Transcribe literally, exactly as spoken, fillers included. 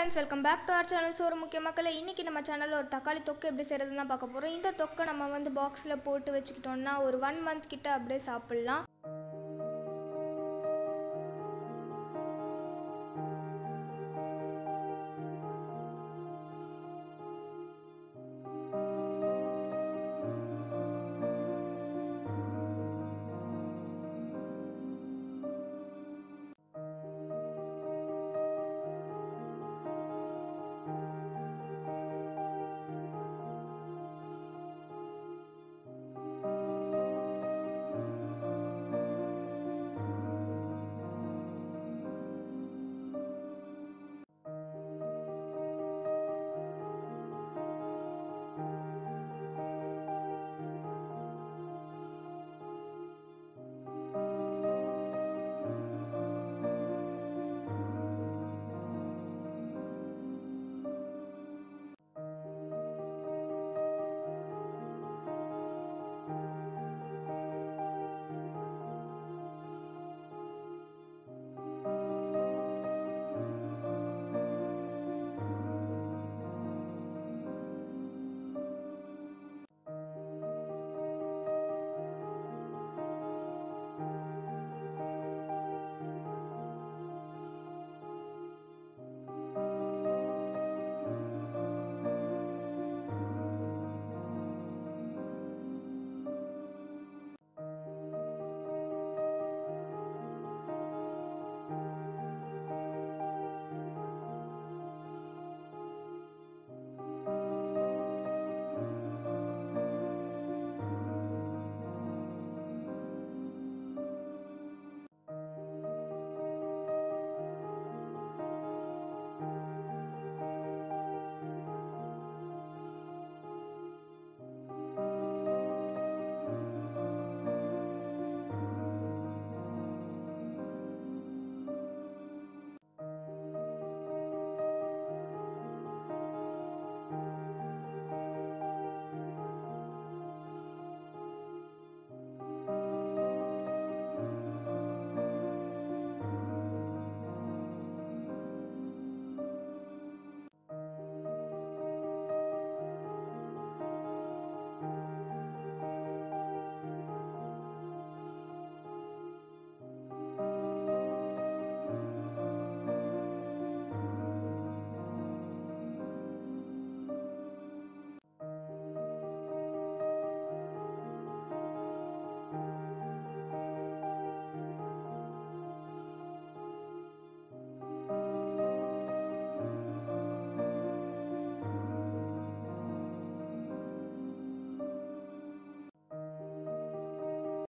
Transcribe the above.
friends, welcome back to our channel. So ஒரு முக்கிய மக்களே, இன்னைக்கு நம்ம சேனல்ல ஒரு தக்காளி தொக்கு எப்படி செய்யறதுன்னு பார்க்க போறோம். இந்த தொக்கை நம்ம வந்து பாக்ஸ்ல போட்டு வச்சுக்கிட்டோம்னா ஒரு one month கிட்ட அப்படியே சாப்பிடலாம்.